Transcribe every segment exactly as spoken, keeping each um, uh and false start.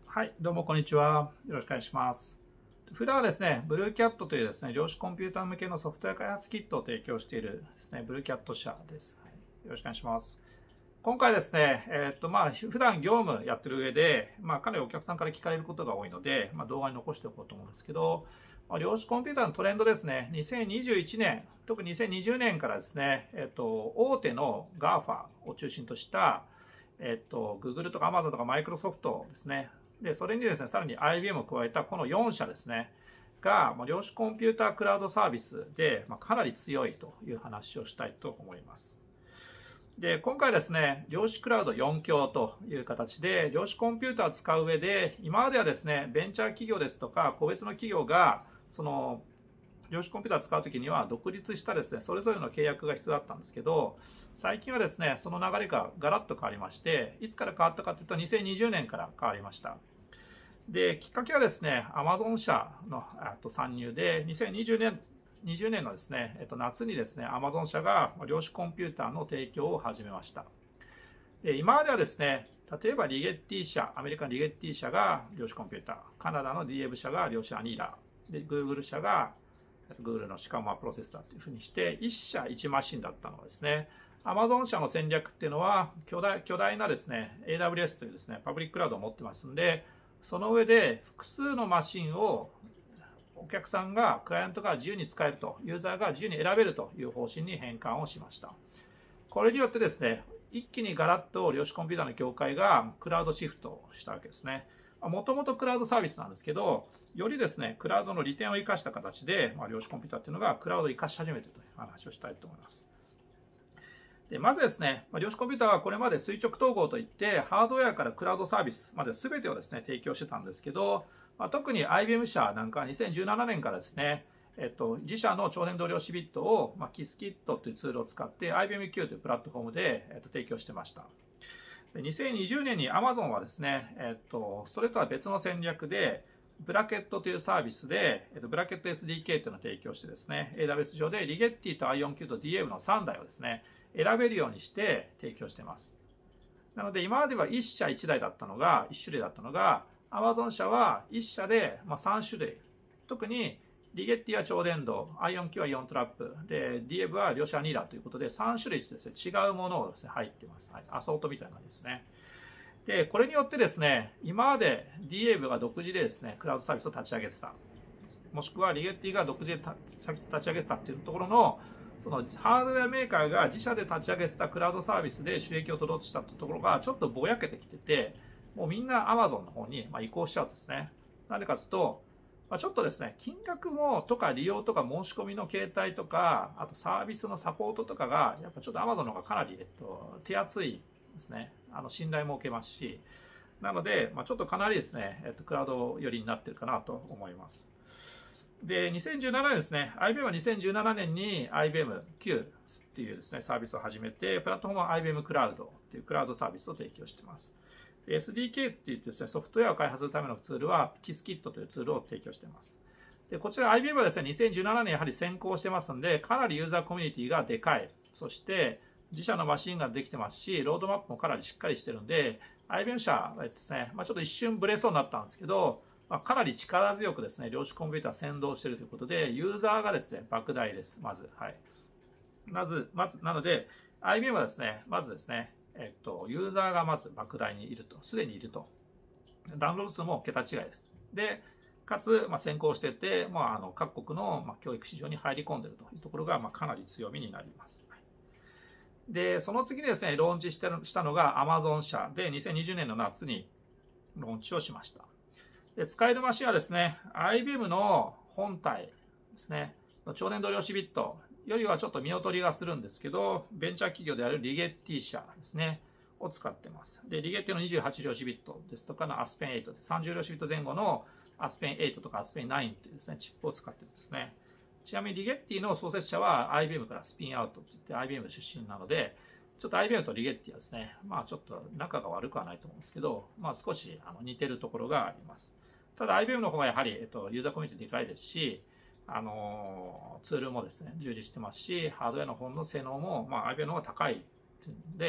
はい、どうもこんにちは。よろしくお願いします。普段はですね、ブルーキャットというですね、量子コンピューター向けのソフトウェア開発キットを提供しているですね、ブルーキャット社です。はい、よろしくお願いします。今回ですね、えっと、まあ、普段業務やってる上で、まあ、かなりお客さんから聞かれることが多いので、まあ、動画に残しておこうと思うんですけど、まあ、量子コンピューターのトレンドですね、にせんにじゅういちねん、特ににせんにじゅうねんからですね、えっと、大手の ガーファ を中心とした、えっと、Google とか Amazon とか Microsoft ですね、で、それにですね、さらに アイビーエム を加えたこのよん社ですね、が、量子コンピュータークラウドサービスで、まあ、かなり強いという話をしたいと思います。で、今回ですね、量子クラウドよん強という形で、量子コンピューターを使う上で、今まではですね、ベンチャー企業ですとか、個別の企業が、その、量子コンピューターを使うときには、独立したですね、それぞれの契約が必要だったんですけど、最近はですね、その流れがガラッと変わりまして、いつから変わったかというと、にせんにじゅうねんから変わりました。で、きっかけはですね、アマゾン社のと参入で、にせんにじゅうねん、にじゅうねんのですね、えっと、夏にですね、アマゾン社が量子コンピューターの提供を始めました。で、今まではですね、例えばリゲッティ社、アメリカのリゲッティ社が量子コンピューター、カナダの ディーエーブ 社が量子アニーラー、で、Google 社が Google のシカマプロセッサーというふうにして、いち社いちマシンだったのがですね、アマゾン社の戦略っていうのは巨大、巨大なですね、エーダブリューエス というですね、パブリッククラウドを持ってますんで、その上で複数のマシンをお客さんが、クライアントが自由に使えると、ユーザーが自由に選べるという方針に変換をしました。これによってですね、一気にガラッと量子コンピューターの業界がクラウドシフトしたわけですね。もともとクラウドサービスなんですけど、よりですね、クラウドの利点を生かした形で、まあ、量子コンピューターっていうのがクラウドを生かし始めているという話をしたいと思います。でまずですね、量子コンピューターはこれまで垂直統合といって、ハードウェアからクラウドサービスまで全てをですね、提供してたんですけど、まあ、特に アイビーエム 社なんかはにせんじゅうななねんからですね、えっと、自社の超伝導量子ビットを、まあ、キスキットというツールを使って アイビーエムキュー というプラットフォームで、えっと、提供してました。でにせんにじゅうねんに Amazon はですね、えっと、それとは別の戦略で、ブラケットというサービスで、えっと、ブラケット エスディーケー というのを提供してですね、エーダブリューエス 上でリゲッティと アイオンキュー と ディーエーエム のさんだいをですね、選べるようにして提供しています。なので今まではいち社いちだいだったのが、いち種類だったのが、Amazon 社はいち社でさん種類。特にリゲッティは超伝導、アイオンキュー はイオントラップ、で、ディーエム は量子アニーラということでさん種類ですね、違うものをですね、入っています。はい、アソートみたいな感じですね。で、これによってですね、今まで ディーエム が独自でですね、クラウドサービスを立ち上げてた。もしくはリゲッティが独自で立ち上げてたっていうところの、そのハードウェアメーカーが自社で立ち上げてたクラウドサービスで収益を取ろうとしたところがちょっとぼやけてきてて、もうみんな Amazon の方に移行しちゃうんですね。なんでかというと、まあ、ちょっとですね、金額もとか利用とか申し込みの形態とか、あとサービスのサポートとかが、やっぱちょっと Amazon の方がかなり、えっと、手厚いですね。あの信頼も受けますし、なので、まあ、ちょっとかなりですね、えっと、クラウド寄りになってるかなと思います。で、にせんじゅうななねんですね、アイビーエム はにせんじゅうななねんに アイビーエムキュー っていうですね、サービスを始めて、プラットフォームは アイビーエム クラウドっていうクラウドサービスを提供しています。エスディーケー っていってですね、ソフトウェアを開発するためのツールは キスキット というツールを提供しています。で、こちら アイビーエム はですね、にせんじゅうななねんやはり先行してますんで、かなりユーザーコミュニティがでかい。そして、自社のマシンができてますし、ロードマップもかなりしっかりしてるんで、アイビーエム 社はですね、まあ、ちょっと一瞬ブレそうになったんですけど、まあ、かなり力強くですね、量子コンピューター先導しているということで、ユーザーがですね、莫大です。まず。はい。まず、まず、なので、アイビーエム はですね、まずですね、えっと、ユーザーがまず莫大にいると、すでにいると。ダウンロード数も桁違いです。で、かつ、まあ、先行していて、まあ、あの各国の、まあ、教育市場に入り込んでいるというところが、まあ、かなり強みになります。で、その次にですね、ローンチしたのが Amazon 社で、にせんにじゅうねんの夏にローンチをしました。で、使えるマシンはですね、アイビーエム の本体ですね、超伝導量子ビットよりはちょっと見劣りがするんですけど、ベンチャー企業であるリゲッティ社ですね、を使っています。で、リゲッティのにじゅうはち量子ビットですとかのアスペンエイトで、さんじゅう量子ビット前後のアスペンエイトとかアスペンナインというですね、チップを使ってるんですね。ちなみにリゲッティの創設者は アイビーエム からスピンアウトって言って アイビーエム 出身なので、ちょっと アイビーエム とリゲッティはですね、まあちょっと仲が悪くはないと思うんですけど、まあ少しあの似てるところがあります。ただ アイビーエム の方がやはり、えっと、ユーザーコミュニティでかいですし、あのツールもですね、充実してますし、ハードウェアの方の性能も、まあ、アイビーエム の方が高いで、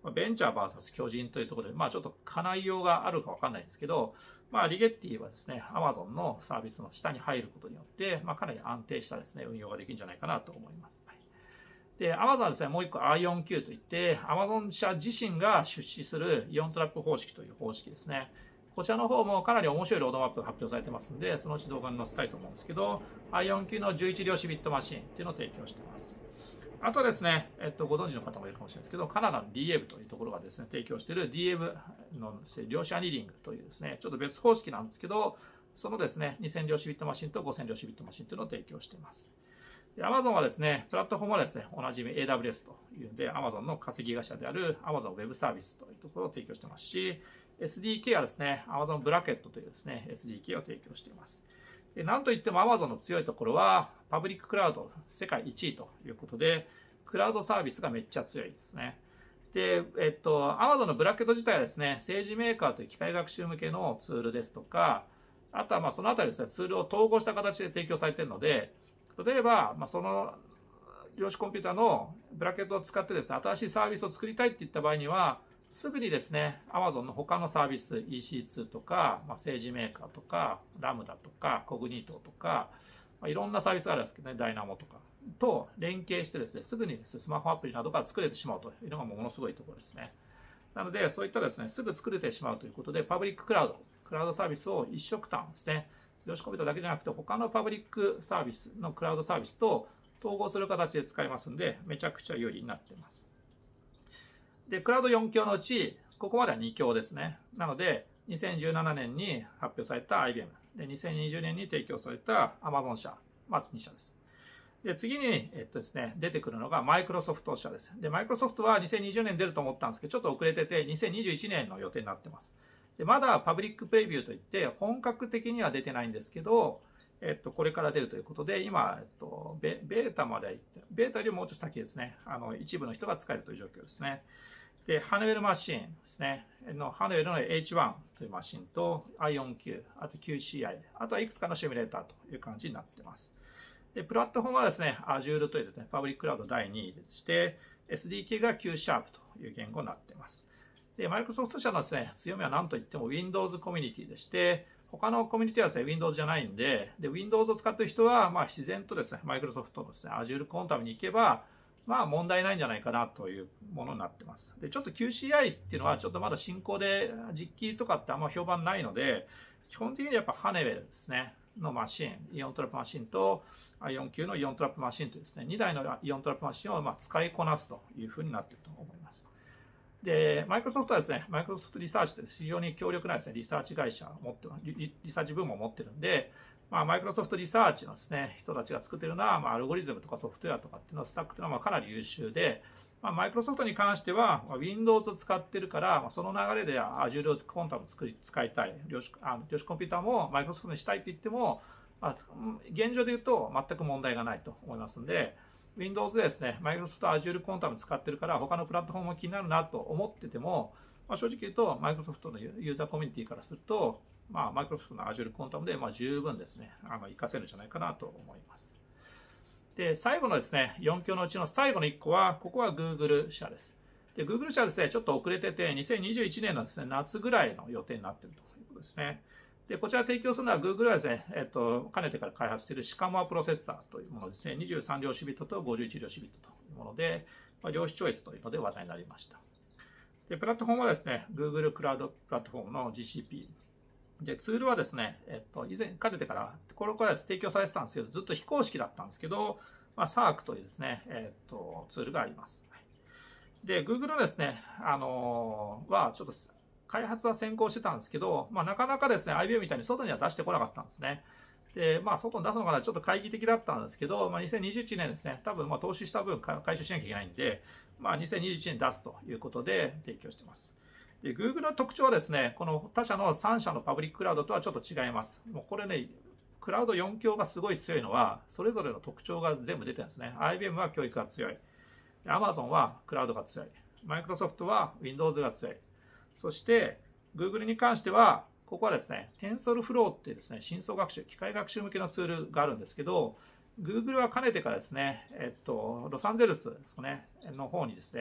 ベンチャー ブイエス 巨人というところで、まあちょっと叶いようがあるかわかんないんですけど、まあリゲッティはですね、Amazon のサービスの下に入ることによって、まあかなり安定したですね、運用ができるんじゃないかなと思います。はい、で、Amazon はですね、もう一個 アイオンキュー といって、Amazon 社自身が出資するイオントラップ方式という方式ですね。こちらの方もかなり面白いロードマップが発表されてますので、そのうち動画に載せたいと思うんですけど、アイオンキュー のじゅういち量子ビットマシンっていうのを提供しています。あとですね、えっと、ご存知の方もいるかもしれないですけど、カナダの ディーエー ブというところがですね、提供している ディーエー ブの量子アニリングというですね、ちょっと別方式なんですけど、そのですね、にせん量子ビットマシンとごせん量子ビットマシンというのを提供しています。で、Amazon はですね、プラットフォームはですね、おなじみ エーダブリュエス というんで、Amazon の稼ぎ会社である Amazon Web サービスというところを提供してますし、エスディーケー はですね、Amazon ブラケットというですね、エスディーケー を提供しています。で、なんといっても Amazon の強いところは、パブリッククラウド世界いちいということで、クラウドサービスがめっちゃ強いですね。で、えっと、Amazon のブラケット自体はですね、政治メーカーという機械学習向けのツールですとか、あとはまあそのあたりですね、ツールを統合した形で提供されているので、例えば、まあ、その量子コンピューターのブラケットを使ってですね、新しいサービスを作りたいっていった場合には、すぐにですね、Amazon の他のサービス、イーシーツー とか、まあ、政治メーカーとか、ラムダとか、コグニートとか、まあ、いろんなサービスがあるんですけどね、ダイナモとか、と連携してですね、すぐにですね、スマホアプリなどが作れてしまうというのがものすごいところですね。なので、そういったですね、すぐ作れてしまうということで、パブリッククラウド、クラウドサービスを一色単ですね、量子コンピューターだけじゃなくて、他のパブリックサービスのクラウドサービスと統合する形で使えますので、めちゃくちゃ有利になっています。で、クラウドよん強のうち、ここまではに強ですね。なので、にせんじゅうななねんに発表された アイビーエム、で、にせんにじゅうねんに提供された Amazon 社、まずに社です。で、次に、えっとですね、出てくるのがマイクロソフト社です。で、マイクロソフトはにせんにじゅうねん出ると思ったんですけど、ちょっと遅れてて、にせんにじゅういちねんの予定になってます。で、まだパブリックプレビューといって、本格的には出てないんですけど、えっと、これから出るということで、今、えっと、ベベータまで行って、ベータよりもうちょっと先ですね、あの、一部の人が使えるという状況ですね。で、ハネウェルマシンですね。のハネウェルの エイチワン というマシンと アイオンキュー、あと キューシーアイ、あとはいくつかのシミュレーターという感じになっています。で、プラットフォームはですね、Azure というですね、パブリッククラウドだいにいでして、エスディーケー が Q シャープという言語になっています。で、マイクロソフト社のですね、強みは何といっても Windows コミュニティでして、他のコミュニティはですね、Windows じゃないんで、で、Windows を使っている人は、まあ自然とですね、マイクロソフトのですね、Azure コンタムに行けば、まあ問題ないんじゃないかなというものになってます。で、ちょっと キューシーアイ っていうのはちょっとまだ進行で実機とかってあんま評判ないので、基本的にやっぱハネウェルですね、のマシン、イオントラップマシンと アイオンキュー のイオントラップマシンというですね、にだいのイオントラップマシンをまあ使いこなすというふうになっていると思います。で、マイクロソフトはですね、マイクロソフトリサーチという非常に強力なですね、リサーチ会社を持ってリ、リサーチ部門を持ってるんで、まあ、マイクロソフトリサーチのですね、人たちが作っているような、まあ、アルゴリズムとかソフトウェアとかっていうのは、スタックというのはまあかなり優秀で、まあ、マイクロソフトに関しては、まあ、Windows を使ってるから、まあ、その流れで Azure コンタム作り使いたい、量子あの量子コンピューターもマイクロソフトにしたいって言っても、まあ、現状で言うと全く問題がないと思いますので、Windows でですね、マイクロソフト Azure コンタム使ってるから、他のプラットフォームも気になるなと思ってても、まあ、正直言うと、マイクロソフトのユーザーコミュニティからすると、まあ、マイクロソフトの Azure コンタムで、まあ、十分ですね、あの、活かせるんじゃないかなと思います。で、最後のですね、よん強のうちの最後のいっこは、ここは Google 社です。で、Google 社はですね、ちょっと遅れてて、にせんにじゅういちねんのですね、夏ぐらいの予定になっているということですね。で、こちら提供するのは Google はですね、えっと、かねてから開発しているシカモアプロセッサーというものですね、にじゅうさん量子ビットとごじゅういち量子ビットというもので、まあ、量子超越というので話題になりました。で、プラットフォームはですね、Google クラウドプラットフォームの ジーシーピー。で、ツールはですね、えっと、以前、かねてから、これから提供されてたんですけど、ずっと非公式だったんですけど、まあ、サーク というですね、えっと、ツールがあります。で、Google のですね、あのー、は、ちょっと、開発は先行してたんですけど、まあ、なかなかですね、アイビーエム みたいに外には出してこなかったんですね。で、まあ、外に出すのかな、ちょっと懐疑的だったんですけど、まあ、にせんにじゅういちねんですね、多分、まあ、投資した分回収しなきゃいけないんで、まあ、にせんにじゅういちねん出すということで提供しています。で、Google の特徴はですね、この他社のさん社のパブリッククラウドとはちょっと違います。もうこれね、クラウドよん強がすごい強いのは、それぞれの特徴が全部出てるんですね。アイビーエム は教育が強い。Amazon はクラウドが強い。Microsoft は Windows が強い。そして、Google に関しては、ここはですね、TensorFlow っていうですね、深層学習、機械学習向けのツールがあるんですけど、Google はかねてからですね、えっと、ロサンゼルスですかね、の方にですね、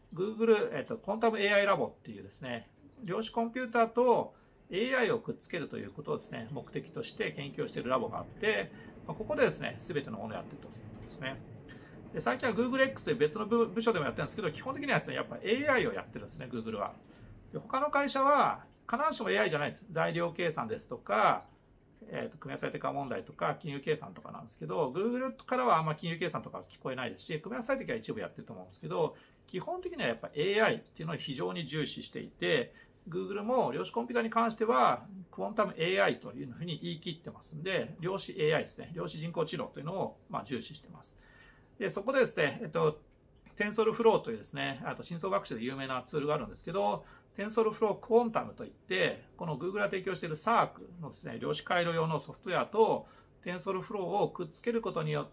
Google、えっと、コンタム エーアイ ラボっていうですね、量子コンピューターと エーアイ をくっつけるということをですね、目的として研究をしているラボがあって、ここでですね、すべてのものをやっているとですね。で最近は GoogleX という別の部署でもやってるんですけど、基本的にはですね、やっぱ エーアイ をやってるんですね、Google は。で他の会社は、必ずしも エーアイ じゃないです。材料計算ですとか、えー、と組み合わせ最適化問題とか金融計算とかなんですけど、Google からはあんま金融計算とか聞こえないですし、組み合わせ最適化は一部やってると思うんですけど、基本的にはやっぱ エーアイ っていうのを非常に重視していて、Google も量子コンピューターに関しては、クォンタム エーアイ というふうに言い切ってますんで、量子 エーアイ ですね、量子人工知能というのをまあ重視してます。で、そこでですね、えっと、TensorFlow というですね、あと深層学習で有名なツールがあるんですけど、TensorFlow Quantum といって、この Google が提供している サーク のですね、量子回路用のソフトウェアと TensorFlow をくっつけることによって、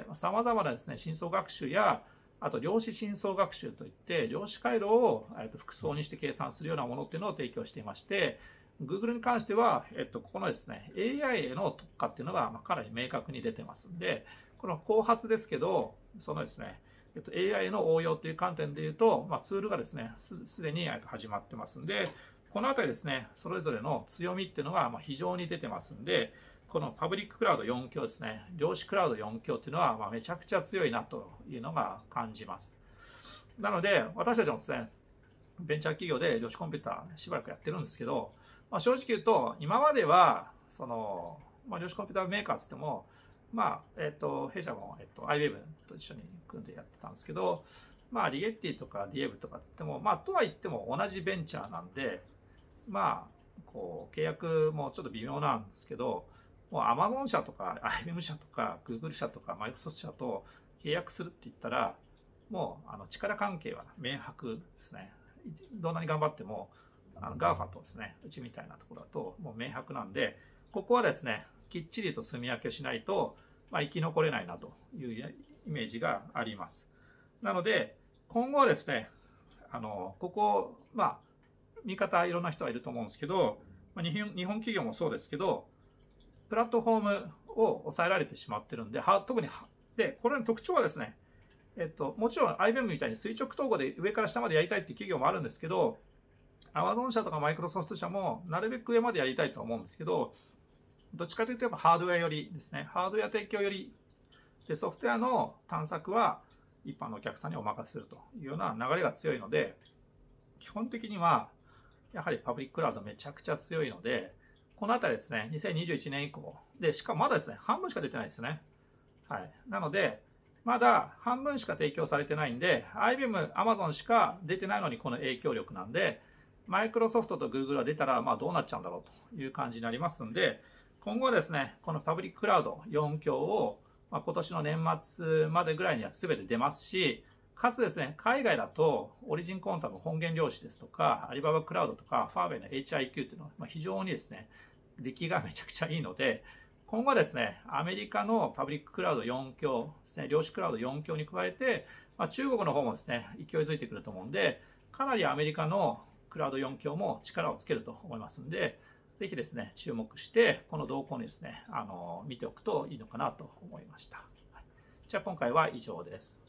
様々なですね、深層学習や、あと量子深層学習といって、量子回路を複層にして計算するようなものっていうのを提供していまして、Google に関しては、えっと、ここのですね、エーアイ への特化っていうのがかなり明確に出てますんで、この後発ですけど、そのですね、えっと、エーアイ の応用という観点でいうと、まあ、ツールがですね、すでに始まってますんで、このあたりですね、それぞれの強みっていうのがまあ非常に出てますんで、このパブリッククラウドよん強ですね、量子クラウドよん強っていうのはまあめちゃくちゃ強いなというのが感じます。なので、私たちもですね、ベンチャー企業で量子コンピューターしばらくやってるんですけど、まあ、正直言うと、今までは、その、まあ、量子コンピューターメーカーつっても、まあ、えっ、ー、と、弊社も、えっ、ー、と、アイウェブ と一緒に組んでやってたんですけど、まあ、リゲッティとかディエブとかっても、まあ、とは言っても同じベンチャーなんで、まあ、こう、契約もちょっと微妙なんですけど、もう Amazon 社とか アイビーエム 社とか Google 社とか Microsoft 社と契約するって言ったら、もう、あの、力関係は明白ですね。どんなに頑張っても、あの ガーファ とですね、うちみたいなところだと、もう明白なんで、ここはですね、きっちりと住み分けしないと、まあ、生き残れないなというイメージがあります。なので、今後はですね、あの、ここ、まあ、見方いろんな人はいると思うんですけど、まあ、日本日本企業もそうですけど、プラットフォームを抑えられてしまってるんで、は特には、で、これの特徴はですね、えっと、もちろん アイビーエム みたいに垂直統合で上から下までやりたいっていう企業もあるんですけど、Amazon 社とか Microsoft 社もなるべく上までやりたいと思うんですけど、どっちかというとハードウェアよりですね、ハードウェア提供より、でソフトウェアの探索は一般のお客さんにお任せするというような流れが強いので、基本的にはやはりパブリッククラウドめちゃくちゃ強いので、このあたりですね、にせんにじゅういちねん以降、で、しかもまだですね、半分しか出てないですよね。はい。なので、まだ半分しか提供されてないんで、アイビーエム、Amazon しか出てないのにこの影響力なんで、マイクロソフトと Google が出たら、まあどうなっちゃうんだろうという感じになりますんで、今後はですね、このパブリッククラウドよん強を、まあ、今年の年末までぐらいには全て出ますし、かつですね、海外だとオリジンコンタム本源量子ですとか、アリババクラウドとか、ファーウェイの エイチアイキュー っていうのは、まあ、非常にですね、出来がめちゃくちゃいいので、今後はですね、アメリカのパブリッククラウドよん強ですね、量子クラウドよん強に加えて、まあ、中国の方もですね、勢いづいてくると思うんで、かなりアメリカのクラウドよん強も力をつけると思いますんで、ぜひですね、注目して、この動向にですね、あの、見ておくといいのかなと思いました。はい、じゃあ今回は以上です。